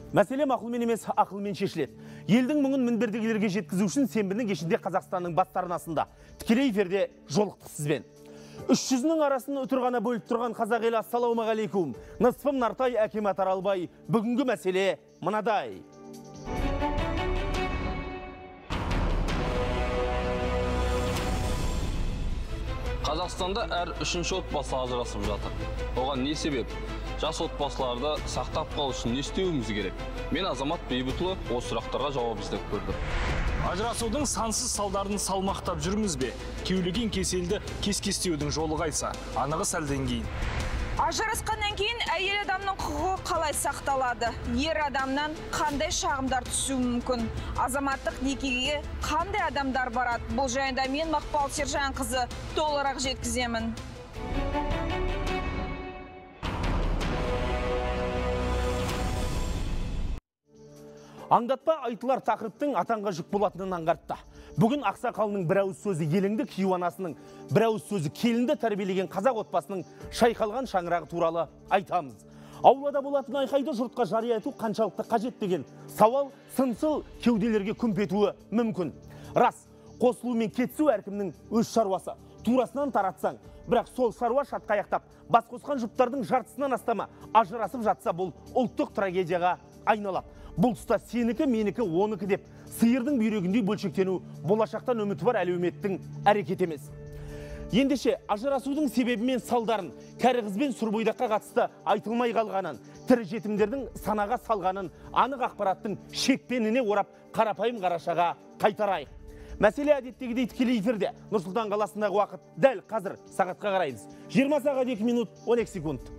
Мәселе мақұлмен емес, ақылмен шешіледі. Елдің мұңын мінбердегілерге жеткізу үшін сенбінің кешінде Қазақстанның бас арнасында тікелей эфирде жолықтық сізбен. 300-нің арасын ұтырғана бөліп тұрған қазақ елі, ассалаумағалейкум. Нысфым Нартай, Әкем Атаралбай. Бүгінгі мәселе мынадай. Қазақстанда әр үшінші отбасы ажырасып жатыр. Оған не себеп? Жас отбасыларды сақтап қалу үшін не істеуіміз керек? Мен Азамат Бейбітұлы осы сұрақтарға жауап іздеп көрдім. Ажырасудың сансыз салдарын салмақтап жүрміз бе? Кеулеген кеселді кес-кестеудің жолы қайса? Анығы сәлден кейін. Ажырасқаннан кейін әйел адамның құқығы қалай сақталады? Ер адамнан қандай шағымдар түсуі мүмкін? Азаматтық некеге қандай адамдар барады? Бұл жайында мен Мақпал Сержанқызы толығырақ жеткіземін. Аңдатпа айтылар тақырыптың атанға жүк болатынын аңғартты. Бүгін ақсақалының бір ауыз сөзі еліңді, күйеуанасының бір ауыз сөзі келінді тәрбиелеген қазақ отбасының шайқалған шаңырағы туралы айтамыз. Аулада болатын айқайды жұртқа жария ету қаншалықты қажет деген сауал сынсыл кеуделерге күмпетуі мүмкін. Рас, қосылу мен кетісу әркімнің өз шаруасы. Турасынан таратсаң, бірақ сол шаруа шатқаяқтап, бас қосқан жұптардың жартысынан астамы ажырасып жатса, бұл ұлттық трагедияға айналады. Бұл тұста сенікі, менікі, оныкі деп сиырдың бүйрегіндей бөлшектену болашақтан үміті бар әлеуметтің әрекет емес. Ендеше ажырасудың себебі мен салдарын, кәрі қыз бен сүрбойдаққа қатысты айтылмай қалғанын, тірі жетімдердің санаға салғанын, анық ақпараттың шекпеніне орап қарапайым қарашаға қайтарайық. Мәселе әдеттегідей тікелей эфирде. Нұр-Сұлтан қаласындағы уақыт дәл қазір сағатқа қараймыз. 20 сағат 2 минут 12 секунд.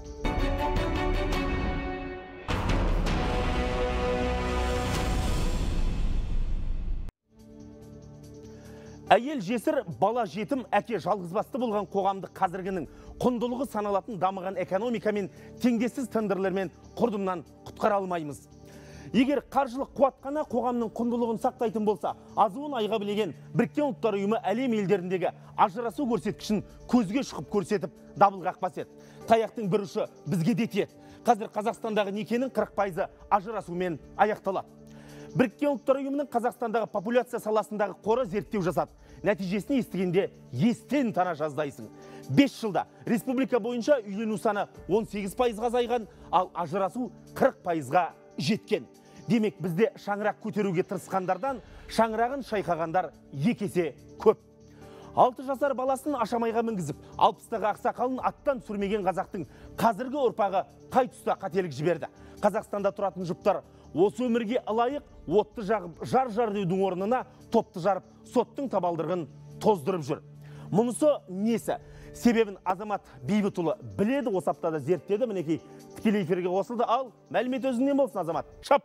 Әйел жесір, бала жетім, әке жалғызбасты болған қоғамды қазіргінің құндылығы саналатын дамыған экономика мен теңдессіз тендерлермен құрдымнан құтқара алмаймыз. Егер қаржылық қуатқана қоғамның құндылығын сақтайтын болса, азуын айға білеген Біріккен ұлттар ұйымы әлем елдеріндегі ажырасу көрсеткішін көзге шұқып көрсетіп дабыл қақпас еді. Таяқтың бір ұшы бізге де тиеді. Қазір Қазақстандағы некенің 40% ажырасумен аяқталады. Біріккен ұлттар ұйымының Қазақстандағы популяция саласындағы қоры зерттеу жасады. Нәтижесін естігенде естен тана жаздайсың. 5 жылда республика бойынша үйлену саны 18%-ға азайған, ал ажырасу 40%-ға жеткен. Демек, бізде шаңырақ көтеруге тырысқандардан шаңырағын шайқағандар 2 есе көп. 6 жасар баласын ашамайға мінгізіп, 60-тағы ақсақалын аттан сүрмеген қазақтың қазіргі ұрпағы қай тұста қателік жіберді. Қазақстанда тұратын жұптар осы өмірге лайық отты жағып жар деудің орнына топты жарып соттың табалдырығын тоздырып жүр. Мұнысы несі? Себебін Азамат Бейбітұлы біледі, осы аптада зерттеді. Мінекей тікелей эфирге қосылды. Ал мәлімет өзіңнен болсын, Азамат. Шап!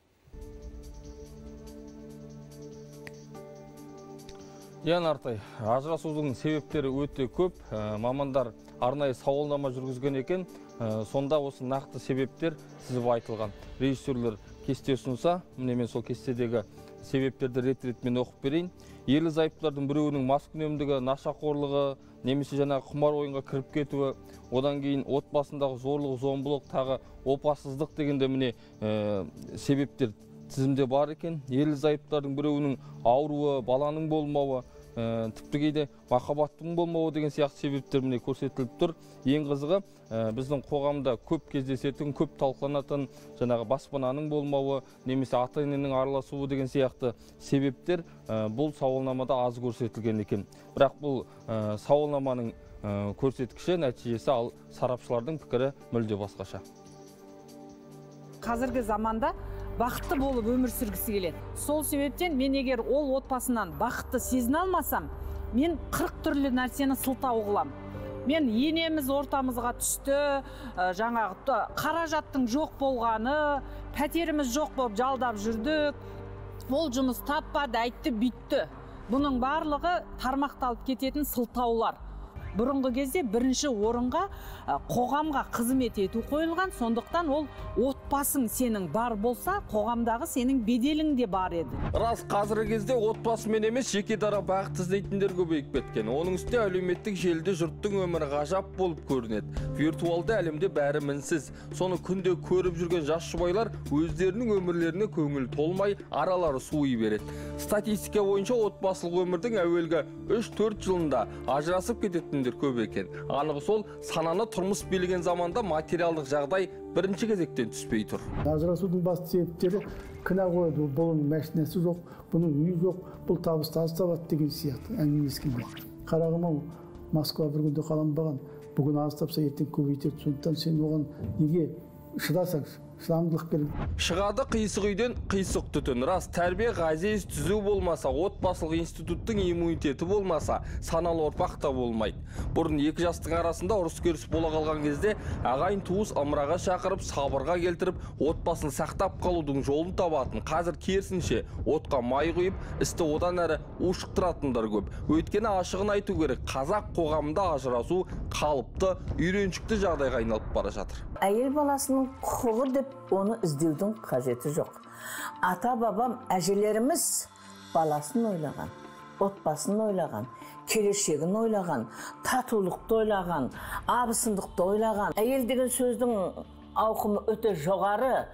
Нартай, ажырасудың себептері өте көп. Мамандар арнайы сауалнама жүргізген екен. Сонда осы нақты себептер сізіп айтылған. Режиссерлер кесте ұсынса, міне мен сол кестедегі себептерді рет-ретмен оқып берейін. Ерлі зайыптылардың біреуінің маскүнемдігі, нашақорлығы, немесе жаңағы құмар ойынға кіріп кетуі, одан кейін отбасындағы зорлық, зомбылық, тағы опасыздық дегенде міне себептер тізімде бар екен. Ерлі зайыптылардың біреуінің ауруы, баланың болмауы, тіпті кейде махаббаттың болмауы деген сияқты себептер міне көрсетіліп тұр. Ең қызығы біздің қоғамда көп кездесетін, көп талқыланатын жаңағы баспананың болмауы, немесе ата-ененің араласуы деген сияқты себептер бұл сауалнамада аз көрсетілген екен. Бірақ бұл сауалнаманың көрсеткіші, нәтижесі, ал сарапшылардың пікірі мүлде басқаша. Қазіргі заманда бақытты болып өмір сүргісі келеді. Сол себептен мен егер ол отбасынан бақытты сезіне алмасам, мен 40 түрлі нәрсені сылтау қылам. Мен енеміз ортамызға түсті, жаңағы қаражаттың жоқ болғаны, пәтеріміз жоқ болып жалдап жүрдік, ол жұмыс таппады, әйтті, бүйтті. Бұның барлығы тармақталып кететін сылтаулар. бұрынғы кезде бірінші орынға қоғамға қызмет ету қойылған, сондықтан ол отбасың сенің бар болса, қоғамдағы сенің беделің де бар еді. Рас, қазіргі кезде отбасымен емес жеке дара бақыт іздейтіндер көбейіп кеткен. Оның үстіне әлеуметтік желіде жұрттың өмірі ғажап болып көрінеді. Виртуалды әлемде бәрі мінсіз. Соны күнде көріп жүрген жас жұбайлар өздерінің өмірлеріне көңіл толмай, аралары суый береді. Статистика бойынша отбасылық өмірдің әуелгі 3-4 жылында ажырасып кететіндер көп екен. Анығы сол, сананы тұрмыс билеген заманда материалдық жағдай бірінші кезектен түспей тұр. Ажырасудың басты себептері кінә қояды. Бұның машинасы жоқ, бұның үйі жоқ, бұл табысты аз табады деген сияқты әңгіме ескенде. Қарағым-ау, Москва бір күнде қаланбаған, бүгін аз тапса ертең көбейтеді. Сондықтан сен оған неге шыдасаңшы? Шыдамдылық керек. Шығады қисық үйден қисық түтін. Рас, тәрбие ғазиз түзу болмаса, отбасылық институттың иммунитеті болмаса, саналы ұрпақ та болмайды. Бұрын екі жастың арасында ұрыс керіс бола қалған кезде ағайын туыс ымыраға шақырып, сабырға келтіріп, отбасын сақтап қалудың жолын табатын. Қазір керісінше отқа май құйып, істі одан әрі ушықтыратындар көп. Өйткені ашығын айту керек, қазақ қоғамында ажырасу қалыпты, үйреншікті жағдайға айналып бара жатыр. Әйел баласының құқығы деп оны іздеудің қажеті жоқ. Ата-бабам, әжелеріміз баласын ойлаған, отбасын ойлаған, келешегін ойлаған, татулықты ойлаған, абысындықты ойлаған. Әйел деген сөздің ауқымы өте жоғары,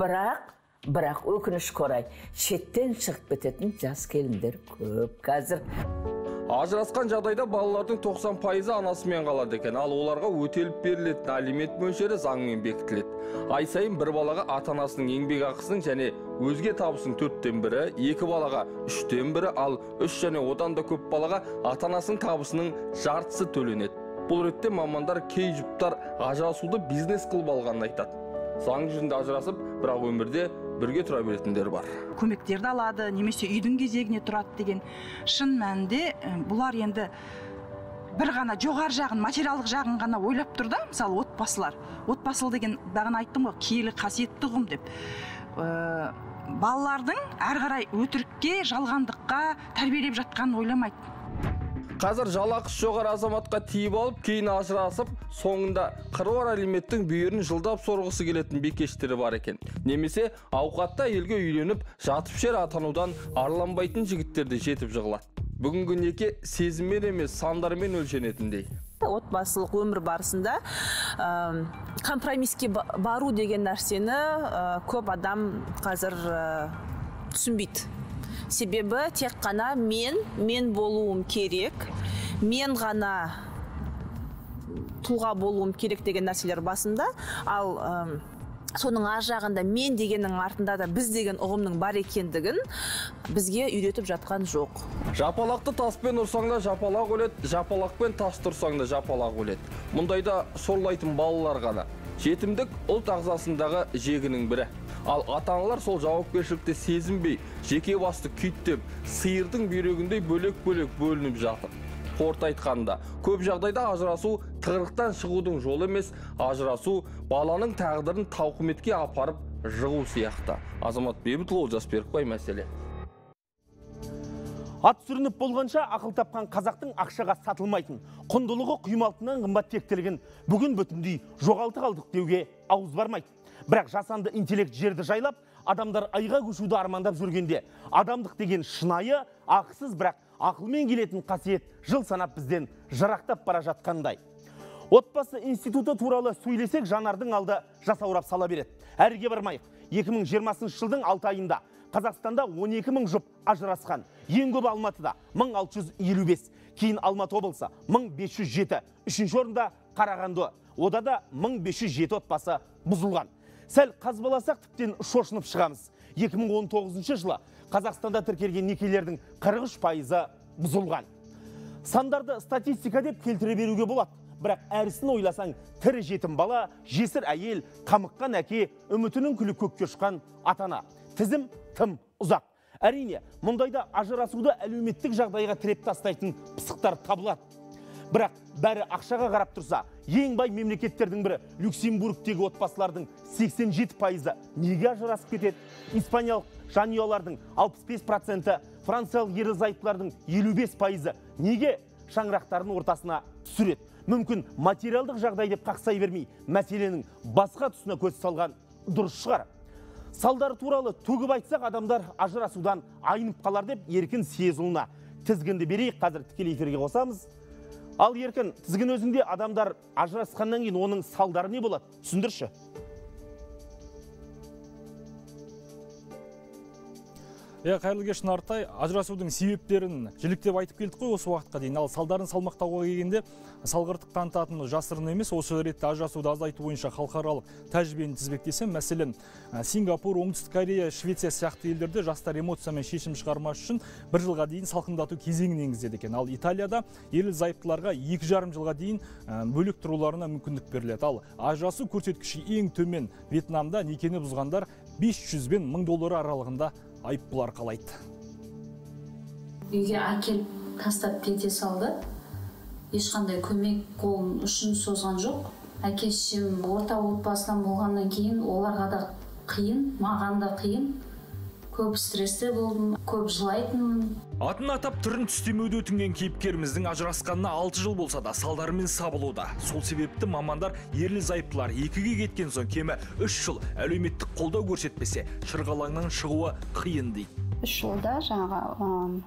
бірақ өкінішке орай шеттен шығып кететін жас келіндер көп қазір. Ажырасқан жағдайда балалардың 90% анасымен қалады екен, ал оларға өтеліп берілетін алимент мөлшері заңмен бекітіледі. Ай сайын бір балаға ата-анасының еңбек ақысының және өзге табысының 4-тен 1, 2 балаға 3-тен 1, ал 3 және одан да көп балаға ата-анасының табысының жартысы төленеді. Бұл ретте мамандар кей жұптар ажырасуды бизнес қылып алғанын айтады. Заң жүзінде ажырасып, бірақ өмірде бірге тұра беретіндер бар. Көмектерді алады, немесе үйдің кезегіне тұрады деген шын мәнінде бұлар енді бір ғана жоғар жағын, материалдық жағын ғана ойлап тұр да, мысалы отбасылар. Отбасыл деген бағана айттым ғой, киелі қасиетті ұғым деп. Балалардың әрі қарай өтірікке, жалғандыққа тәрбиелеп жатқанын ойламайды. Қазір жалақысы жоғары азаматқа тиіп алып, кейін ажырасып, соңында қыруар алименттің бүйірін жылдап сорғысы келетін бикештері бар екен. Немесе ауқатта әйелге үйленіп, жатып жер атанудан арланбайтын жігіттер де жетіп жығылады. Бүгінгі неке сезіммен емес, сандармен өлшенетіндей. Отбасылық өмір барысында компромиске бару деген нәрсені көп адам қазір түсінбейді. Себебі тек қана мен болуым керек, мен ғана тұлға болуым керек деген нәрселер басында, ал соның ар жағында мен дегеннің артында да біз деген ұғымның бар екендігін бізге үйретіп жатқан жоқ. Жапалақты таспен ұрсаң да жапалақ өледі, жапалақпен тасты ұрсаң да жапалақ өледі. Мұндайда сорлайтын балалар ғана. Жетімдік ұлт ағзасындағы жегінің бірі. Ал ата-аналар сол жауапкершілікті сезінбей, жеке басты күйттеп, сиырдың бүйрегіндей бөлек-бөлек бөлініп жатыр. Қорыта айтқанда, көп жағдайда ажырасу тығырықтан шығудың жолы емес, ажырасу баланың тағдырын тауқыметке апарып жығу сияқты. Азамат Бейбітұлы, Олжас Берікбай, мәселе. Ат сүрініп болғанша ақыл тапқан қазақтың ақшаға сатылмайтын, құндылығы құймалтынан қымбат тектілігін бүгін бүтіндей жоғалты қалдық деуге ауыз бармайды. Бірақ жасанды интеллект жерді жайлап, адамдар айға көшуді армандап жүргенде, адамдық деген шынайы, ақысыз, бірақ ақылмен келетін қасиет жыл санап бізден жырақтап бара жатқандай. Отбасы институты туралы сөйлесек, жанардың алды жасаурап сала береді. Әрге бармайық. 2020 жылдың 6 айында Қазақстанда 12 000 жұп ажырасқан. Ең көп Алматыда 1655, кейін Алматы облысы 1507, үшінші орында Қарағанды, ода да 1507 отбасы бұзылған. Сәл қазбаласақ тіптен шошынып шығамыз. 2019 жылы Қазақстанда тіркелген некелердің 43% бұзылған. Сандарды статистика деп келтіре беруге болады. Бірақ әрісін ойласаң, тірі жетім бала, жесір әйел, қамыққан әке, үмітінің күлі көкке ұшқан ата-ана. Тізім тым ұзақ. Әрине, мұндайда ажырасуды әлеуметтік жағдайға тіреп тастайтын пысықтар табылады. Бірақ бәрі ақшаға қарап тұрса, ең бай мемлекеттердің бірі Люксембургтегі отбасылардың 87% неге ажырасып кетеді? Испаниялық жанұялардың 65%, франциялық ерлі-зайыптылардың 55% неге шаңырақтардың ортасына түсіреді. Мүмкін материалдық жағдай деп қақсай бермей, мәселенің басқа тұсына көз салған дұрыс шығар. Салдар туралы төгіп айтсақ, адамдар ажырасудан айнып қалар деп Еркін Сезұлына тізгінді берейік. Қазір тікелей эфирге қосамыз. Ал Еркін, тізгін өзінде адамдар ажырасқаннан кейін оның салдары не болады? Түсіндірші. Қайырлы кеш Нартай, ажырасудың себептерін жіліктеп айтып келдік қой осы уақытқа дейін. Ал салдарын салмақтауға келгенде салғырттық танытатын жасырын емес. Осы ретте ажырасуды азайту бойынша халықаралық тәжірибені тізбектесем, мәселен, Сингапур, Оңтүстік Корея, Швеция сияқты елдерде жастар эмоциямен шешім шығармас үшін 1 жылға дейін салқындату кезеңін енгізеді екен. Ал Италияда ерлі-зайыптыларға 2,5 жылға дейін бөлек тұруларына мүмкіндік беріледі. Ал ажырасу көрсеткіші ең төмен Вьетнамда некені бұзғандар 500 бен $1000 аралығында айыппұл арқалайды. Үйге әкеліп тастап кете салды. Ешқандай көмек қолын ұшын созған жоқ. Әке-шешем орта отбасынан болғаннан кейін оларға да қиын, маған да қиын. Көп стрессте болдым, көп жылайтынмын. Атын атап түрін түстемеуді өтінген кейіпкеріміздің ажырасқанына 6 жыл болса да салдарымен сабылуда. Сол себепті мамандар ерлі-зайыптылар екіге кеткен соң кемі 3 жыл әлеуметтік қолдау көрсетпесе, шырғалаңнан шығуы қиын дейді. 3 жылда жаңағы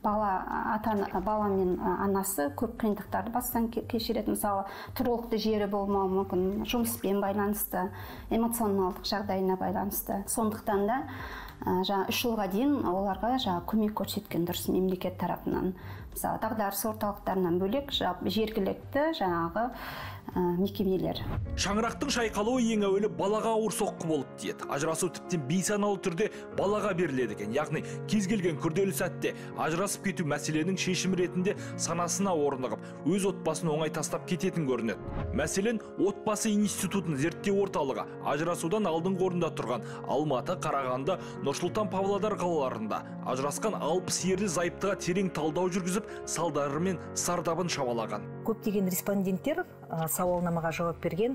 бала мен анасы көп қиындықтарды бастан кешіреді. Мысалы, тұрғылықты жері болмауы мүмкін, жұмыспен байланысты, эмоционалдық жағдайына байланысты. Сондықтан да 3 жылға дейін оларға көмек көрсеткен дұрыс мемлекет тарапынан. Мысалы, дағдарыс орталықтарынан бөлек жергілікті жаңағы мекемелер. Шаңырақтың шайқалуы ең әуелі балаға ауыр соққы болып тиеді. Ажырасу тіптен бейсаналы түрде балаға беріледі екен. Яғни кез келген күрделі сәтте ажырасып кету мәселенің шешімі ретінде санасына орнығып, өз отбасын оңай тастап кететін көрінеді. Мәселен, отбасы институтын зерттеу орталығы ажырасудан алдыңғы орында тұрған Алматы, Қарағанды, Нұрсұлтан, Павлодар қалаларында ажырасқан 60 ерлі-зайыптыға терең талдау жүргізіп, салдары мен сардабын шамалаған. Көптеген респонденттер сауалнамаға жауап берген,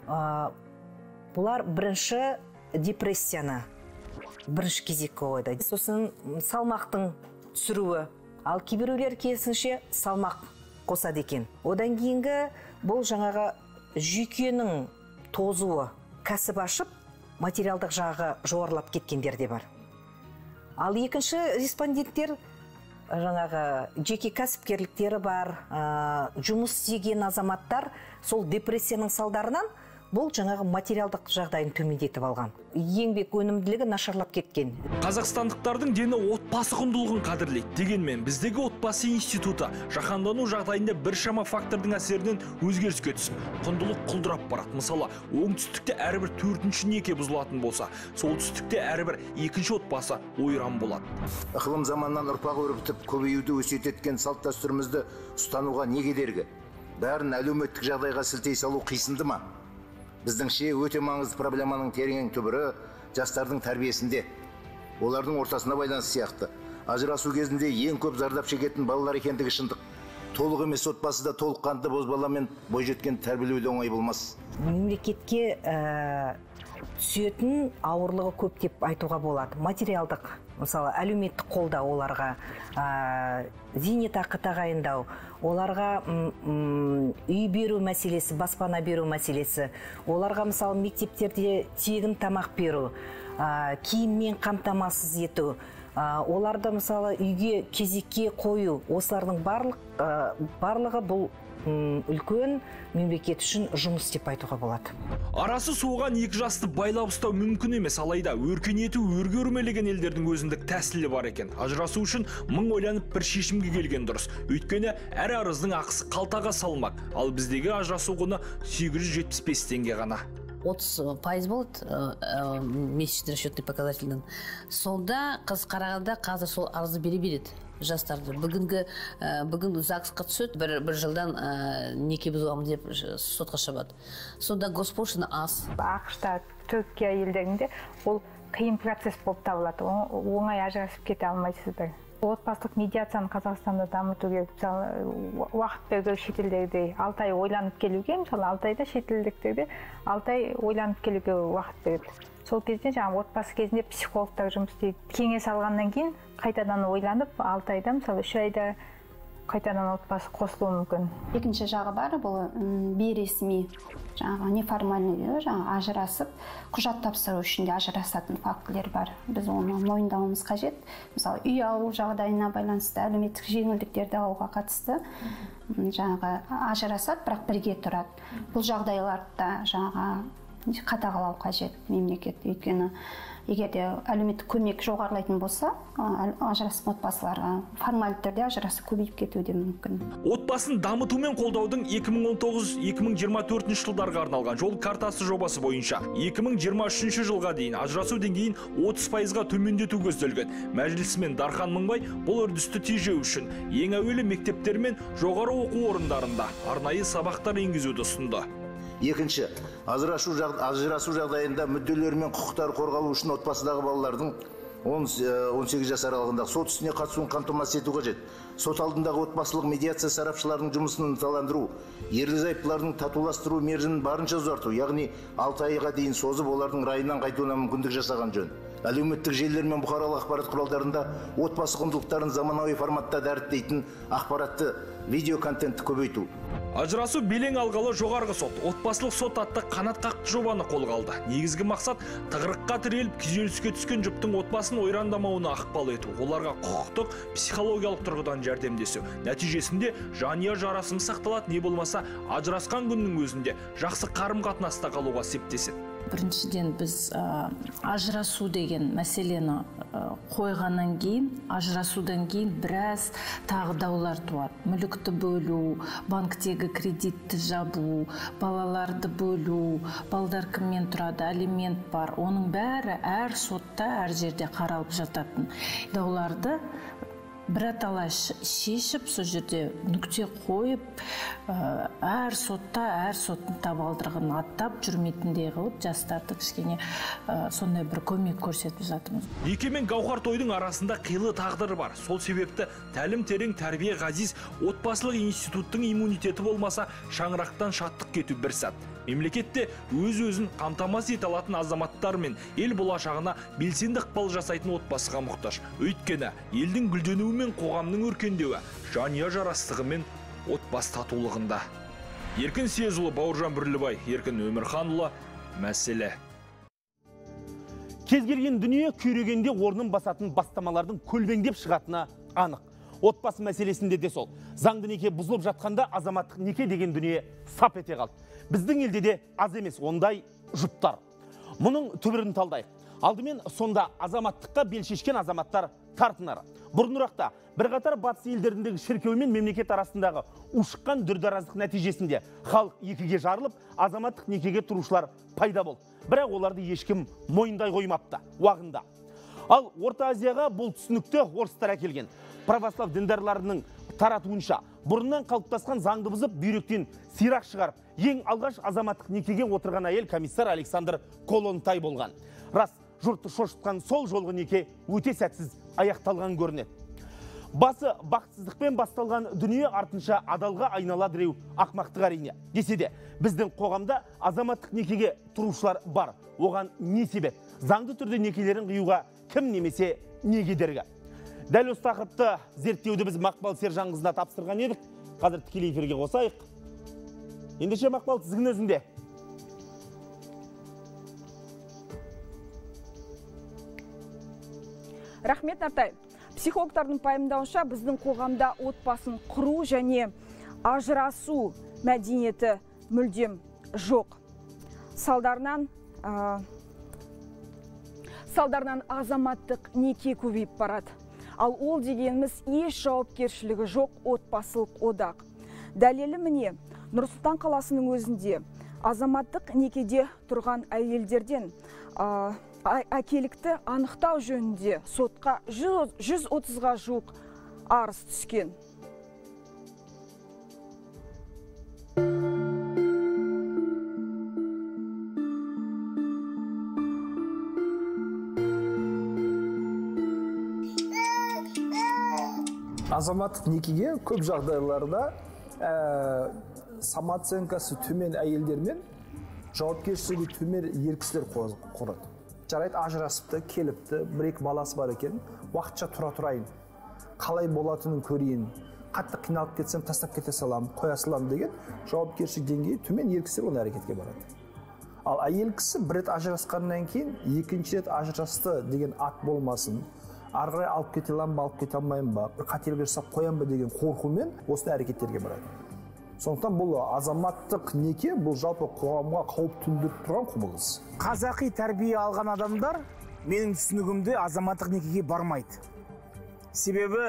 бұлар бірінші депрессияны бірінші кезекке қойды. Сосын салмақтың түсіруі, ал кейбіреулер керісінше салмақ қосады екен. Одан кейінгі бұл жаңағы жүйкенің тозуы, кәсіп ашып, материалдық жағы жоғарылап кеткендер де бар. Ал екінші респонденттер жаңағы жеке кәсіпкерліктері бар, жұмыс істеген азаматтар сол депрессияның салдарынан бұл жаңағы материалдық жағдайын төмендетіп алған. Еңбек өнімділігі нашарлап кеткен. Қазақстандықтардың дені отбасы құндылығын қадірлейді. Дегенмен біздегі отбасы институты жаһандану жағдайында біршама фактордың әсерінен өзгеріске түсіп, құндылық құлдырап барады. Мысалы, оңтүстікте әрбір 4-ші неке бұзылатын болса, солтүстікте әрбір 2-ші отбасы ойран болады. Ықылым заманнан ұрпақ өрбітіп, көбеюді өсиет еткен салт дәстүрімізді ұстануға не кедергі? Бәрін әлеуметтік жағдайға сілтей салу қисынды ма? Біздіңше өте маңызды проблеманың тереңін түбірі жастардың тәрбиесінде. Олардың ортасына байланысты сияқты. Ажырасу кезінде ең көп зардап шегетін балалар екендігі шындық. Толық емес отбасыда толыққанды бозбаламен бойжеткен тәрбиелеуде оңай болмас. Мемлекетке түсетін ауырлығы көп деп айтуға болады. Материалдық, мысалы, әлеуметтік қолдау оларға, зейнетақы тағайындау, оларға үй беру мәселесі, баспана беру мәселесі, оларға мысалы мектептерде тегін тамақ беру, киіммен қамтамасыз ету, оларды мысалы үйге кезекке қою, осылардың барлығы бұл үлкен мемлекет үшін жұмыс деп айтуға болады. Арасы суыған екі жасты байлап ұстау мүмкін емес, алайда өркениеті өрге өрмелеген елдердің өзіндік тәсілі бар екен. Ажырасу үшін мың ойланып бір шешімге келген дұрыс. Өйткені әр арыздың ақысы қалтаға салмақ, ал біздегі ажырасу құны 875 теңге ғана. 30% болады месячный расчетный показательдің. Сонда қыз қарағанда қазір сол арызды бере береді жастарды. Бүгін ЗАГСқа түседі, бір жылдан неке бұзамын деп сотқа шабады. Сонда госпошлина аз. ақш-та, Түркия елдерінде ол қиын процесс болып табылады. Оңай ажырасып кете алмайсыздар. Отбасылық медиацияны Қазақстанда дамытуға уақыт беру шетелдерде 6 ай ойланып келуге, мысалы 6 айда шетелдіктерде 6 ай ойланып келуге уақыт береді. Сол кезде жаңа отбасы кезінде психологтар жұмыс істейді. Кеңес алғаннан кейін қайтадан ойланып 6 айда, мысалы 3 айда қайтадан отбасы қосылуы мүмкін. Екінші жағы бар, бұл бейресми, жаңағы неформальный, жаңағы ажырасып, құжат тапсыру үшін де ажырасатын фактілер бар. Біз оны мойындауымыз қажет. Мысалы, үй алу жағдайына байланысты, әлеуметтік жеңілдіктерді алуға қатысты жаңағы ажырасады, бірақ бірге тұрады. Бұл жағдайларда жаңағы қадағалау қажет мемлекет. Өйткені егер де әлеуметтік көмек жоғарылайтын болса, ажырасқан отбасыларға формальды түрде ажырасып көбейіп кетуі де мүмкін. Отбасын дамыту мен қолдаудың 2019-2024 жылдарға арналған жол картасы жобасы бойынша 2023 жылға дейін ажырасу деңгейін 30%-ға төмендету көзделген. Мәжілісмен Дархан Мыңбай бұл үрдісті тежеу үшін ең әуелі мектептер мен жоғары оқу орындарында арнайы сабақтар енгізуді ұсынды. Екінші, ажырасу жағдайында мүдделері мен құқықтары қорғалу үшін отбасыдағы балалардың 18 жас аралығында сот ісіне қатысуын қамтамасыз ету қажет. Сот алдындағы отбасылық медиация сарапшыларының жұмысын ынталандыру, ерлі-зайыптылардың татуластыру мерзімін барынша ұзарту, яғни 6 айға дейін созып, олардың райынан қайтуына мүмкіндік жасаған жөн. Әлеуметтік желілер мен бұқаралық ақпарат құралдарында отбасы құндылықтарын заманауи форматта дәріптейтін ақпаратты видео контентті көбейту. Ажырасу белең алғалы жоғарғы сот, отбасылық сот атты қанатқақты жобаны қолға алды. Негізгі мақсат тығырыққа тіреліп, күйзеліске түскен жұптың отбасын ойрандамауына ықпал ету, оларға құқықтық, психологиялық тұрғыдан жәрдемдесу. Нәтижесінде жанұя жарасымы сақталады, не болмаса ажырасқан күннің өзінде жақсы қарым-қатынаста қалуға септеседі. Біріншіден біз ажырасу деген мәселені қойғаннан кейін, ажырасудан кейін біраз тағы даулар туады. Мүлікті бөлу, банктегі кредитті жабу, балаларды бөлу, балдар кіммен тұрады, алимент бар. Оның бәрі әр сотта, әр жерде қаралып жататын дауларды біраталай шешіп, сол жерде нүкте қойып, әр сотта, әр соттың табалдырығын аттап жүрмейтіндей қылып, жастарды кішкене сондай бір көмек көрсетіп жатырмыз. Неке мен Гауһар тойдың арасында қилы тағдыры бар. Сол себепті тәлім терең, тәрбие ғазиз, отбасылық институттың иммунитеті болмаса, шаңырақтан шаттық кету бір сәт. Мемлекетте өз-өзін қамтамасыз ете алатын азаматтар мен ел болашағына белсенді ықпал жасайтын отбасыға мұқтаж. Өйткені елдің гүлденуі мен қоғамның өркендеуі жанұя жарастығы мен отбасы татулығында. Еркін Сезұлы, Бауыржан Бірлібай, Еркін Өмірханұлы, мәселе. Кез келген дүние күйрегенде орнын басатын бастамалардың көлбеңдеп шығатыны анық. Отбасы мәселесінде де сол. Заңды неке бұзылып жатқанда азаматтық неке деген дүние сап ете қалды. Біздің елде де аз емес ондай жұптар. Мұның түбірін талдайық. Алдымен сонда азаматтыққа бел шешкен азаматтар тартынары. Бұрынырақта бірқатар батыс елдеріндегі шіркеу мен мемлекет арасындағы ушыққан дүрдараздық нәтижесінде халық екіге жарылып, азаматтық некеге тұрушылар пайда болды. Бірақ оларды ешкім мойындай қоймапты уағында. Ал Орта Азияға бұл түсінікті орыстар әкелген. Православ діндарларының таратуынша бұрыннан қалыптасқан заңды бұзып, бүйректен сирақ шығарып, ең алғаш азаматтық некеге отырған әйел комиссар Александр Колонтай болған. Рас, жұртты шошытқан сол жолғы неке өте сәтсіз аяқталған көрінеді. Басы бақытсыздықпен басталған дүние артынша адалға айнала біреу ақмақтық әрине. Десе де, біздің қоғамда азаматтық некеге тұрушылар бар. Оған не себеп? Заңды түрде некелерін қиюға кім немесе не кедергі? Дәл осы тақырыпты зерттеуді біз Мақпал Сержанқызына тапсырған едік. Қазір тікелей эфирге қосайық. Ендеше Мақпал, тізгін өзінде. Рахмет, Нартай. Психологтардың пайымдауынша біздің қоғамда отбасын құру және ажырасу мәдениеті мүлдем жоқ. Салдарынан азаматтық неке көбейіп барады. Ал ол дегеніміз еш жауапкершілігі жоқ отбасылық одақ. Дәлелі міне, Нұр-Сұлтан қаласының өзінде азаматтық некеде тұрған әйелдерден әкелікті анықтау жөнінде сотқа 130-ға жуық арыз түскен. Азаматтық некеге көп жағдайларда самооценкасы төмен әйелдер мен жауапкершілігі төмен ер кісілер құрады. Жарайды, ажырасыпты, келіпті, бір-екі баласы бар екен, уақытша тұра тұрайын, қалай болатынын көрейін, қатты қиналып кетсем тастап кете саламын, қоя саламын деген жауапкершілік деңгейі төмен ер кісілер оны әрекетке барады. Ал әйел кісі бір рет ажырасқаннан кейін екінші рет ажырасты деген ат болмасын, ары қарай алып кете аламын ба, алып кете алмаймын ба, бір қателік жасап қоямын ба деген қорқумен осындай әрекеттерге барады. Сондықтан бұл азаматтық неке, бұл жалпы қоғамға қауіп төндіріп тұрған құбылыс. Қазақи тәрбие алған адамдар менің түсінігімде азаматтық некеге бармайды. Себебі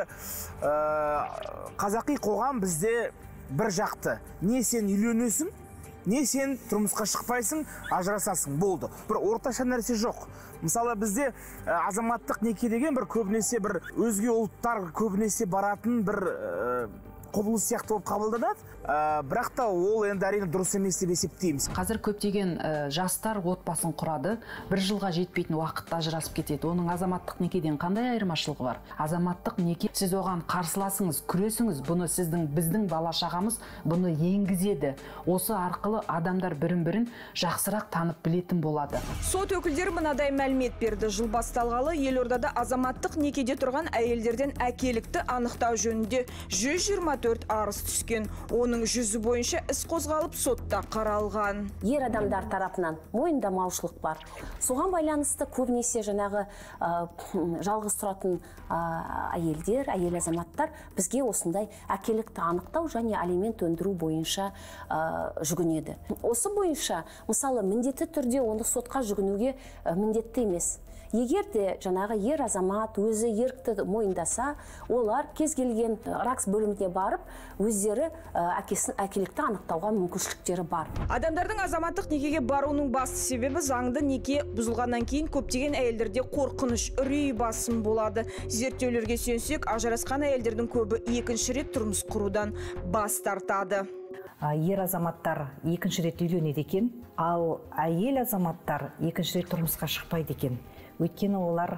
қазақи қоғам бізде бір жақты. Не сен үйленесің, не сен тұрмысқа шықпайсың, ажырасасың, болды. Бір орташа нәрсе жоқ. Мысалы бізде азаматтық неке деген бір көбінесе бір өзге ұлттар көбінесе баратын бір құбылыс сияқты болып қабылданады, бірақ та ол енді әрине дұрыс емес деп есептейміз. Қазір көптеген жастар отбасын құрады, бір жылға жетпейтін уақытта ажырасып кетеді. Оның азаматтық некеден қандай айырмашылығы бар? Азаматтық неке, сіз оған қарсыласыңыз, күресіңіз, бұны біздің бала шағамыз бұны енгізеді. Осы арқылы адамдар бірін-бірін жақсырақ танып білетін болады. Сот өкілдері мынадай мәлімет берді. Жыл басталғалы елордада азаматтық некеде тұрған әйелдерден әкелікті анықтау жөнінде 124 арыз түскен. Оның 100 бойынша іс қозғалып сотта қаралған. Ер адамдар тарапынан мойындамаушылық бар. Соған байланысты көбінесе жаңағы жалғыз тұратын әйелдер, әйел азаматтар бізге осындай әкелікті анықтау және алимент өндіру бойынша жүгінеді. Осы бойынша мысалы міндетті түрде оны сотқа жүгінуге міндетті емес. Егер де жаңағы ер азамат өзі ерікті мойындаса, олар кез келген РАКС бөліміне барып, өздері әкесін әкелікті анықтауға мүмкіншіліктері бар. Адамдардың азаматтық некеге баруының басты себебі заңды неке бұзылғаннан кейін көптеген әйелдерде қорқыныш, үрей басым болады. Зерттеулерге сүйенсек, ажырасқан әйелдердің көбі екінші рет тұрмыс құрудан бас тартады. Ер азаматтар екінші рет үйленеді екен, ал әйел азаматтар екінші рет тұрмысқа шықпайды екен. Өйткені олар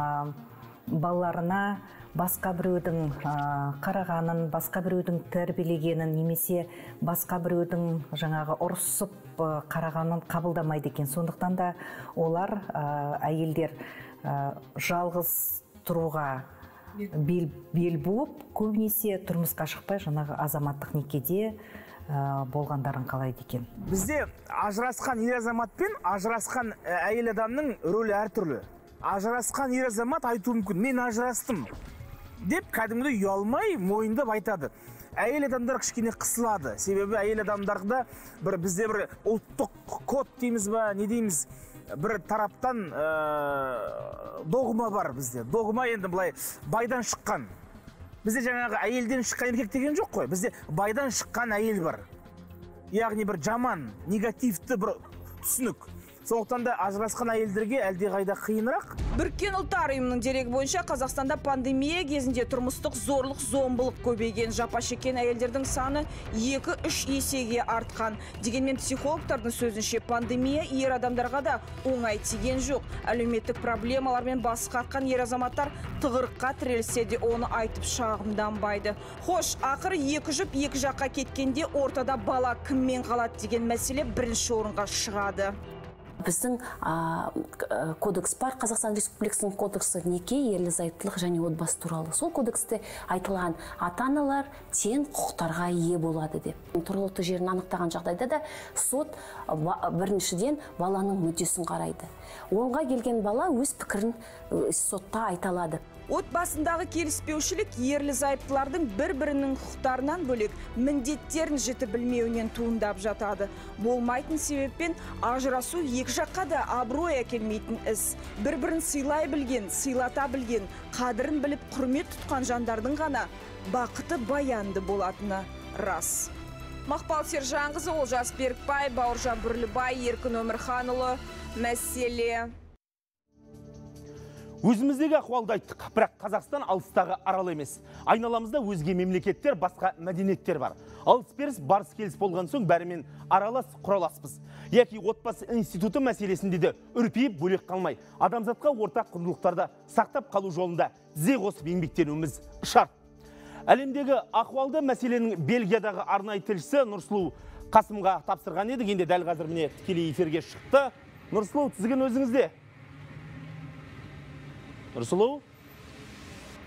балаларына басқа біреудің қарағанын, басқа біреудің тәрбиелегенін, немесе басқа біреудің жаңағы ұрысып қарағанын қабылдамайды екен. Сондықтан да олар әйелдер жалғыз тұруға бел буып, көбінесе тұрмысқа шықпай жаңағы азаматтық некеде болғандарын қалайды екен. Бізде ажырасқан ер азамат пен ажырасқан әйел адамның рөлі әртүрлі. Ажырасқан ер азамат айтуы мүмкін, мен ажырастым деп кәдімгідей ұялмай мойындап айтады. Әйел адамдар кішкене қысылады. Себебі әйел адамдарда бізде бір ұлттық код дейміз ба, не дейміз, бір тараптан догма бар бізде. Догма енді былай байдан шыққан. Бізде жаңағы әйелден шыққан еркек деген жоқ қой. Бізде байдан шыққан әйел бар. Яғни бір жаман, негативті бір түсінік. Сондықтан да ажырасқан әйелдерге әлдеқайда қиынырақ. Біріккен ұлттар ұйымының дерегі бойынша Қазақстанда пандемия кезінде тұрмыстық зорлық, зомбылық көбейген. Жапа шеккен әйелдердің саны 2-3 есеге артқан. Дегенмен психологтардың сөзінше пандемия ер адамдарға да оңай тиген жоқ. Әлеуметтік проблемалармен басы қатқан ер азаматтар тығырыққа тірелсе де оны айтып шағымданбайды. Хош, ақыры екі жұп екі жаққа кеткенде ортада бала кіммен қалады деген мәселе бірінші орынға шығады. Біздің кодекс бар, Қазақстан Республикасының кодексі неке, ерлі-зайыптылық және отбасы туралы. Сол кодексте айтылған ата-аналар тең құқықтарға ие болады деп. Тұрғылықты жерін анықтаған жағдайда да сот біріншіден баланың мүддесін қарайды. Оңға келген бала өз пікірін сотта айта алады. Отбасындағы келіспеушілік ерлі-зайыптылардың бір-бірінің құқықтарынан бөлек міндеттерін жіті білмеуінен туындап жатады. Болмайтын себеппен ажырасу екі жаққа да абырой әкелмейтін іс. Бір-бірін сыйлай білген, сыйлата білген, қадірін біліп құрмет тұтқан жандардың ғана бақыты баянды болатыны рас. Мақпал Сержанқызы, Олжас Берікбай, Бауыржан Бүрлібай, Еркін Өмірханұлы, мәселе. Өзіміздегі ахуалды айттық, бірақ Қазақстан алыстағы арал емес. Айналамызда өзге мемлекеттер, басқа мәдениеттер бар. Алыс-беріс, барыс-келіс болған соң бәрімен аралас, құраласпыз. Яки отбасы институты мәселесінде де үрпейіп бөлек қалмай, адамзатқа ортақ құндылықтарды сақтап қалу жолында тізе қосып еңбектенуіміз шарт. Әлемдегі ахуалды мәселенің Бельгиядағы арнайы тілшісі Нұрсұлу Қасымға тапсырған едік, енді дәл қазір міне тікелей эфирге шықты. Нұрсұлу, тізгін өзіңізде. Нұрсұлу?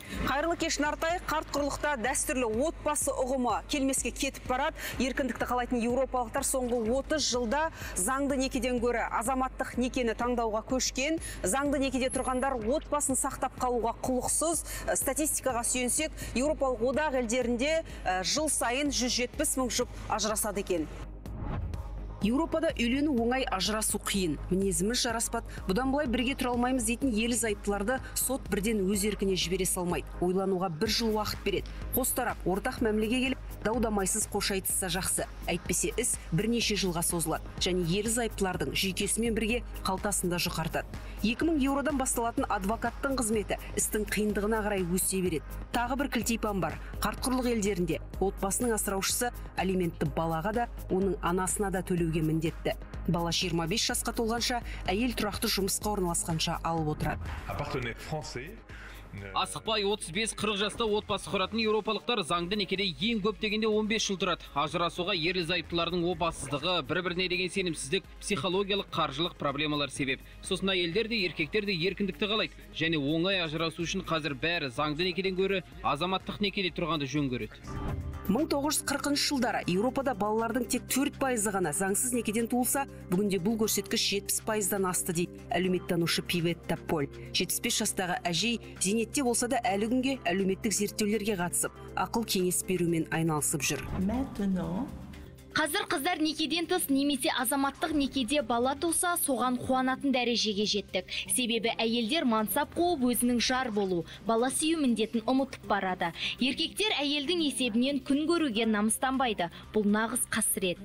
Қайырлы кеш Нартай, қарт құрлықта дәстүрлі отбасы ұғымы келмеске кетіп барады. Еркіндікті қалайтын еуропалықтар соңғы 30 жылда заңды некеден гөрі азаматтық некені таңдауға көшкен. Заңды некеде тұрғандар отбасын сақтап қалуға құлықсыз. Статистикаға сүйенсек, еуропалық одақ елдерінде жыл сайын 170 мың жұп ажырасады екен. Еуропада үйлену оңай, ажырасу қиын. Мінезіміз жараспады. Бұдан былай бірге тұра алмаймыз дейтін ерлі зайыптыларды сот бірден өз еркіне жібере салмайды. Ойлануға 1 жыл уақыт береді. Қос тарап ортақ мәмілеге келіп, дау-дамайсыз қош айтысса жақсы. Әйтпесе іс бірнеше жылға созылады. Және ерлі зайыптылардың жүйкесімен бірге қалтасында жұқартады. 2000 еуродан басталатын адвокаттың қызметі істің қиындығына қарай өсе береді. Тағы бір кілтипан бар. Қарт құрлық елдерінде отбасының асыраушысы алиментті балаға да, оның анасына да төлеуге міндетті. Бала 25 жасқа толғанша, әйел тұрақты жұмысқа орналасқанша алып отырады. Асықпай 35-40 жаста отбасы құратын еуропалықтар заңды некеде ең көп дегенде 15 жыл тұрады. Ажырасуға ерлі зайыптылардың опасыздығы, бір-біріне деген сенімсіздік, психологиялық, қаржылық проблемалар себеп. Сосын әйелдер де, еркектер де еркіндікті қалайды. Және оңай ажырасу үшін қазір бәрі заңды некеден гөрі азаматтық некеде тұрғанды жөн көреді. 1940 жылдары Еуропада балалардың тек 4% ғана заңсыз некеден туылса, бүгінде бұл көрсеткіш 70%-дан асты дейді әлеуметтанушы Пиветта Поль. 75 жастағы әжей зейнетте болса да әлі күнге әлеуметтік зерттеулерге қатысып, ақыл кеңес берумен айналысып жүр. Қазір қыздар некеден тыс немесе азаматтық некеде бала туса, соған қуанатын дәрежеге жеттік. Себебі әйелдер мансап қуып өзінің жар болу, бала сүю міндетін ұмытып барады. Еркектер әйелдің есебінен күн көруге намыстанбайды. Бұл нағыз қасірет.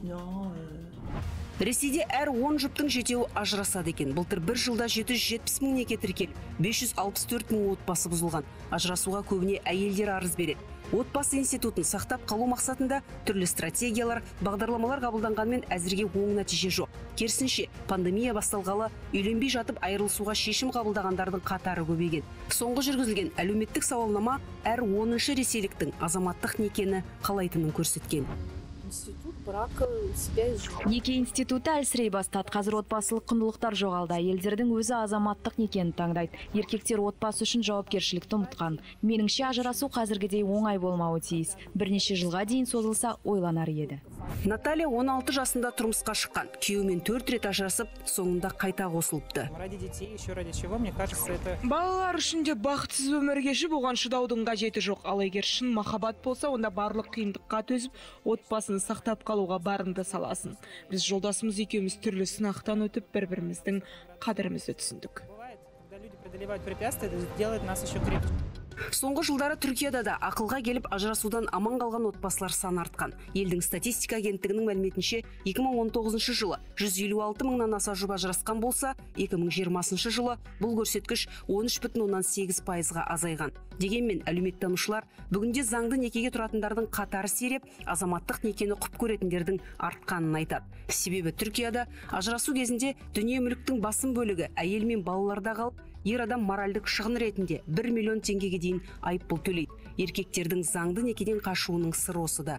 Ресейде әр 10 жұптың 7-еуі ажырасады екен. Былтыр 1 жылда 770 мың неке тіркеліп, 564 мың отбасы бұзылған. Ажырасуға көбіне әйелдер арыз береді. Отбасы институтын сақтап қалу мақсатында түрлі стратегиялар, бағдарламалар қабылданғанмен әзірге оң нәтиже жоқ. Керісінше, пандемия басталғалы үйленбей жатып айырылысуға шешім қабылдағандардың қатары көбейген. Соңғы жүргізілген әлеуметтік сауалнама әр 10-шы ресейліктің азаматтық некені қалайтынын көрсеткен. Неке институты әлсірей бастады. Қазір отбасылық құндылықтар жоғалды. Елдердің өзі азаматтық некені таңдайды. Еркектер отбасы үшін жауапкершілікті ұмытқан. Меніңше ажырасу қазіргідей оңай болмауы тиіс. Бірнеше жылға дейін созылса ойланар еді. Наталья 16 жасында тұрмысқа шыққан. Күйеуімен 4 рет ажырасып, соңында қайта қосылыпты. Балалар үшін де бақытсыз өмір кешіп, оған шыдаудың қажеті жоқ. Ал егер шын махаббат болса, онда барлық қиындыққа төзіп, отбасын сақтап қалуға барыңды саласын. Біз жолдасымыз екеуміз түрлі сынақтан өтіп, бір-біріміздің қадірімізді түсіндік. Соңғы жылдары Түркияда да ақылға келіп ажырасудан аман қалған отбасылар саны артқан. Елдің статистика агенттігінің мәліметінше 2019 жылы 156 мыңнан аса жұп ажырасқан болса, 2020 жылы бұл көрсеткіш 13,8%-ға азайған. Дегенмен әлеуметтанушылар бүгінде заңды некеге тұратындардың қатары сиреп, азаматтық некені құп көретіндердің артқанын айтады. Себебі Түркияда ажырасу кезінде дүние мүліктің басым бөлігі әйел мен балаларда қалып, ер адам моральдық шығын ретінде 1 миллион теңгеге дейін айыппұл төлейді. Еркектердің заңды некеден қашуының сыры осыда.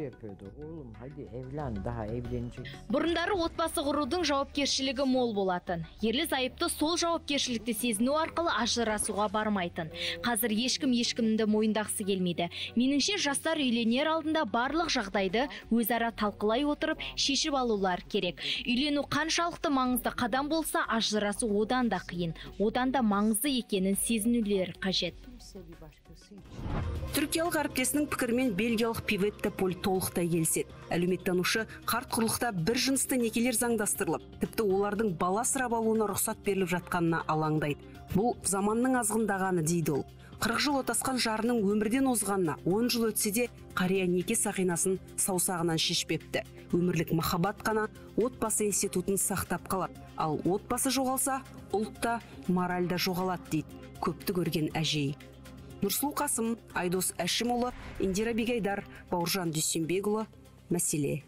Бұрындары отбасы құрудың жауапкершілігі мол болатын. Ерлі зайыпты сол жауапкершілікті сезіну арқылы ажырасуға бармайтын. Қазір ешкімді мойындағысы келмейді. Меніңше жастар үйленер алдында барлық жағдайды өзара талқылай отырып шешіп алулар керек. Үйлену қаншалықты маңызды қадам болса, ажырасу одан да қиын, одан да маңызды екенін сезінулер қажет. Түркиялық әріптесінің пікірмен бельгиялық Пиветта Поль толықтай келіседі. Әлеуметтанушы қарт құрлықта бір жынысты некелер заңдастырылып, тіпті олардың бала асырап алуына рұқсат беріліп жатқанына алаңдайды. Бұл заманның азғындағаны дейді ол. 40 жыл отасқан жарының өмірден озғанына 10 жыл өтсе де қария неке сақинасын саусағынан шешпепті. Өмірлік махаббат қана отбасы институтын сақтап қалады. Ал отбасы жоғалса, ұлтта, моральда жоғалады дейді көпті көрген әжей. Нұрсұлу Қасым, Айдос Әшімұлы, Индира Бегайдар, Бауыржан Дүйсенбекұлы, мәселе.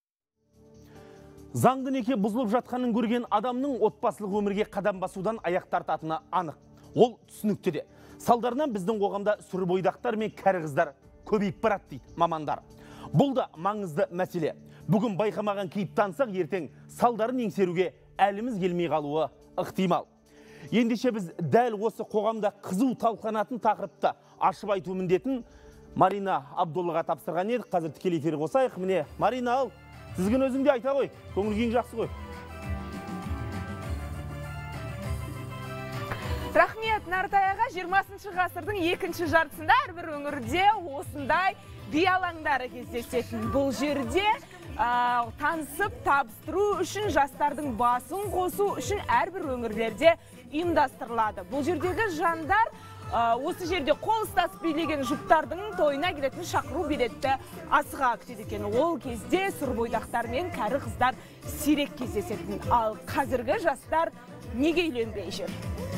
Заңды неке бұзылып жатқанын көрген адамның отбасылық өмірге қадам басудан аяқ тартатыны анық. Ол түсінікті де. Салдарынан біздің қоғамда сүр бойдақтар мен кәрі қыздар көбейіп барады дейді мамандар. Бұл да маңызды мәселе. Бүгін байқамаған кейіп тансақ, ертең салдарын еңсеруге әліміз келмей қалуы ықтимал. Ендеше біз дәл осы қоғамда қызу талқыланатын тақырыпты ашып айту міндетін Марина Абдуллаға тапсырған едік. Қазір тікелей эфирге қосайық. Міне, Марина, ал, тізгін өзіңде айта ғой. Көңіл күйің жақсы ғой. Рахмет, Нартай аға. 20 ғасырдың екінші жартысында әрбір өңірде осындай би алаңдары кездесетін. Бұл жерде танысып табыстыру үшін, жастардың басын қосу үшін әрбір өңірлерде ұйымдастырылады. Бұл жердегі жандар осы жерде қол ұстасып билеген жұптардың тойына келетін шақыру билетті асыға күтеді екен. Ол кезде сұр бойдақтар мен кәрі қыздар сирек кездесетін. Ал қазіргі жастар неге үйленбей жүр?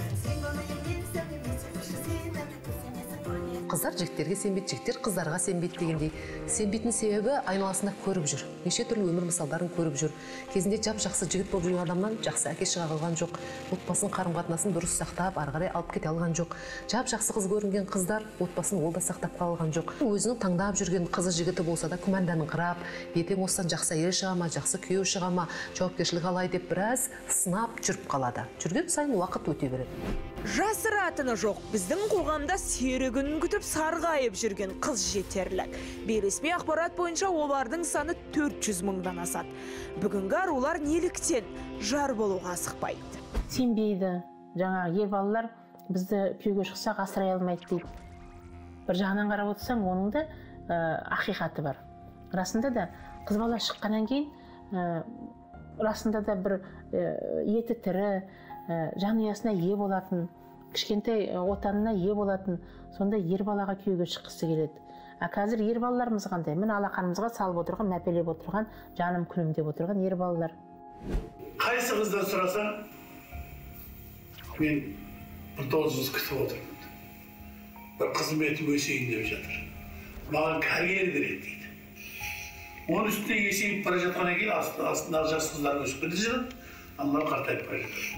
Қыздар жігіттерге сенбейді, жігіттер қыздарға сенбейді дегендей. Сенбейтін себебі айналасында көріп жүр. Неше түрлі өмір мысалдарын көріп жүр. Кезінде жап-жақсы жігіт болып жүрген адамнан жақсы әке шыға қалған жоқ. Отбасын, қарым-қатынасын дұрыс сақтап, ары қарай алып кете алған жоқ. Жап-жақсы қыз көрінген қыздар отбасын ол да сақтап қалған жоқ. Өзінің таңдап жүрген қызы жігіті болса да күмәнданыңқырап, ертең осыдан жақсы әйел шыға ма, жақсы күйеу шыға ма, жауапкершілік алай деп біраз сынап жүріп қалады. Жүрген сайын уақыт өте береді. Жасыратыны жоқ, біздің қоғамда серігін күтіп сарғайып жүрген қыз жетерлік. Бейресми ақпарат бойынша олардың саны 400 мыңдан асады. Бүгінгі арулар неліктен жар болуға асықпайды? Сенбейді. Жаңағы ер балалар бізді күйеуге шықсақ асырай алмайды дейді. Бір жағынан қарап отырсаң, оның да ақиқаты бар. Расында да қыз бала шыққаннан кейін расында да бір еті тірі, жанұясына ие болатын, кішкентай отанына ие болатын, сонда ер балаға күйеуге шыққысы келеді. Қазір ер балаларымыз қандай? Міне алақанымызға салып отырған, мәпелеп отырған, жаным күнім деп отырған ер балалар. Қайсы қыздан сұрасаң, мен 9 жыл күтіп отырмын. Бір қызметім өсейін деп жатыр. Маған карьера керек дейді. Оның үстіне есейіп бара жатқаннан кейін астындағы жас қыздар өсіп кетіп жатыр, аналар қартайып бара жатыр.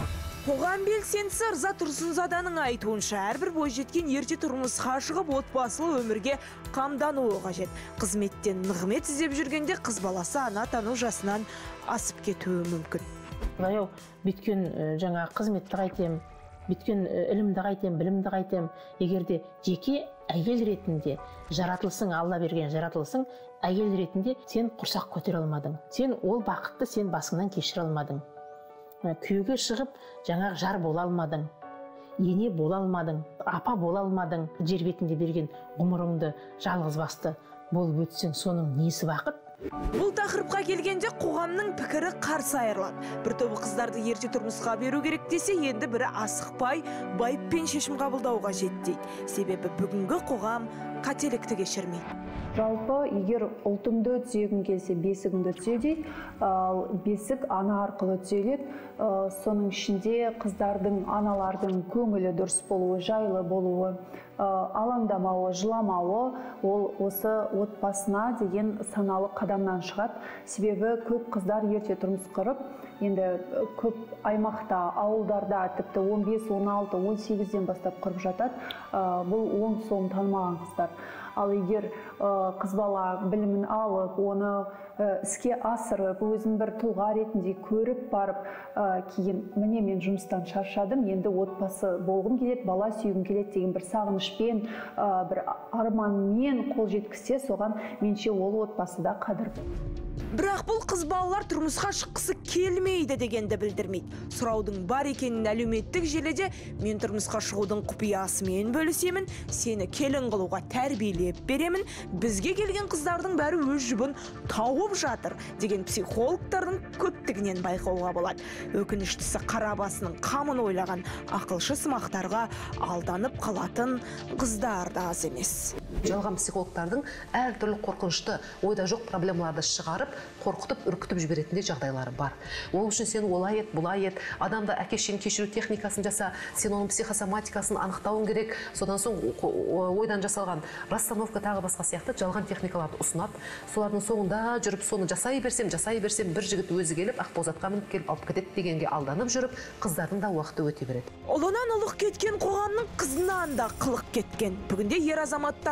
Қоғам белсендісі Ырза Тұрсынзаданың айтуынша, әрбір бойжеткен ерте тұрмысқа шығып отбасылы өмірге қамдануы қажет. Қызметтен нығмет іздеп жүргенде қыз баласы ана тану жасынан асып кетуі мүмкін. Құдайау, бүйткен жаңа қызметті қайтем, бүйткен ілімді қайтем, білімді қайтем. Егерде жеке әйел ретінде жаратылысың, Алла берген жаратылысың, әйел ретінде сен құрсақ көтере алмадың. Сен ол бақытты сен басыңнан кешіре алмадың. Күйеуге шығып, жаңағы жар бола алмадың, ене бола алмадың, апа бола алмадың. Жер бетінде берген ғұмырыңды жалғыз басты болып өтсең, соның несі бақыт? Бұл тақырыпқа келгенде қоғамның пікірі қарсы айырылады. Бір тобы қыздарды ерте тұрмысқа беру керек десе, енді бірі асықпай, байыппен шешім қабылдауға жетті дейді. Себебі бүгінгі қоғам қателікті кешірмейді. Жалпы, егер ұлтыңды түзегің келсе, бесігіңді түзе дейді, бесік ана арқылы түзеледі. Соның ішінде қыздардың, аналардың көңілі дұрыс болуы, жайлы болуы, алаңдамауы, жыламауы, ол осы отбасына деген саналы қадамнан шығады. Себебі көп қыздар ерте тұрмыс құрып, енді көп аймақта, ауылдарда тіпті 15, 16, 18-ден бастап құрып жатады. Бұл оң соң танымаған қыздар. Ал егер қыз бала білімін алып, оны іске асырып, өзін бір тұлға ретінде көріп барып, кейін міне мен жұмыстан шаршадым, енді отбасы болғым келеді, бала сүйгім келеді деген бір сағынышпен, бір арманмен қол жеткізсе, соған менше ол отбасыда қадір. Бірақ бұл қыз балалар тұрмысқа шыққысы келмейді дегенді білдірмейді. Сұраудың бар екенін әлеуметтік желіде мен тұрмысқа шығудың құпиясымен бөлісемін, сені келін қылуға тәрбиелеп беремін, бізге келген қыздардың бәрі өз жұбын тауып жатыр деген психологтардың көптігінен байқауға болады. Өкініштісі қара басының қамын ойлаған ақылшы сымақтарға алданып қалатын қыздар да аз емес. Жалған психологтардың әртүрлі қорқынышты, ойда жоқ проблемаларды шығарып, қорқытып, үркітіп жіберетіндей жағдайлары бар. Ол үшін сен олай ет, бұлай ет, адамды әке-шешен кешіру техникасын жаса, сен оның психосоматикасын анықтауың керек. Содан соң ойдан жасалған расстановка тағы басқа сияқты жалған техникаларды ұсынады. Солардың соңында жүріп, соны жасай берсем, бір жігіт өзі келіп, ақбозатқа мініп келіп алып кетеді дегенге алданып жүріп, қыздардың да уақыты өте береді. Ұлынан ұлық кеткен қоғамның қызынан да қылық кеткен. Бүгінде ер азаматтар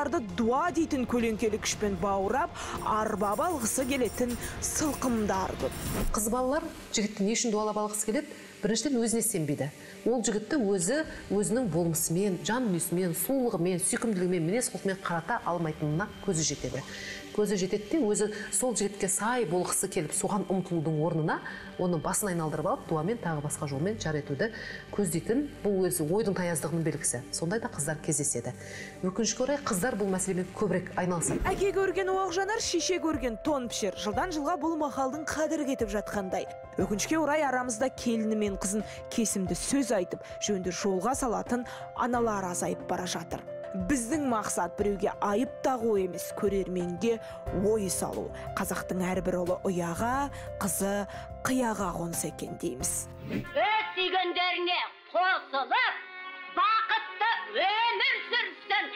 оларды дуа дейтін көлеңкелі күшпен баурап, арбап алғысы келетін сылқымдар көп. Қыз балалар жігітті не үшін дуалап алғысы келеді? Біріншіден өзіне сенбейді. Ол жігітті өзінің болмысымен, жан дүниесімен, сұлулығымен, сүйкімділігімен, мінез құлқымен қарата алмайтынына көзі жетеді. Көзі жетеді де өзі сол жігітке сай болғысы келіп, соған ұмтылудың орнына оны басын айналдырып алып, дуамен тағы басқа жолмен жар етуді көздейтін, бұл өзі ойдың таяздығының белгісі. Сондай да қыздар кездеседі. Өкінішке орай қыздар бұл мәселемен көбірек айналысады. Әке көрген оқ жанар, шеше көрген тон пішер. Жылдан жылға бұл мақалдың қадірі кетіп жатқандай. Өкінішке орай арамызда келіні мен қызын кесімді сөз айтып, жөнді жолға салатын аналар азайып бара жатыр. Біздің мақсат біреуге айып тағу емес, көрерменге ой салу. Қазақтың әрбір ұлы ұяға, қызы қияға қонса екен дейміз. Өз сүйгендеріңе қосылып, бақытты өмір сүрсін.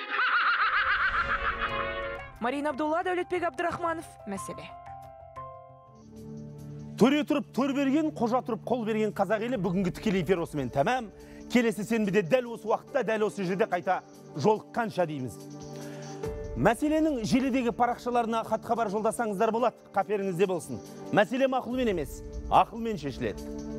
Марина Абдулла, Дәулетбек Абдрахманов, мәселе. Төре тұрып төр берген, қожа тұрып қол берген қазақ елі бүгінгі тікелей эфир осымен тәмам. Келесі сенбіде дәл осы уақытта, дәл осы жерде қайта жолыққанша дейміз. Мәселенің желідегі парақшаларына хат-хабар жолдасаңыздар болады, қаперіңізде болсын. Мәселе мақұлмен емес, ақылмен шешіледі.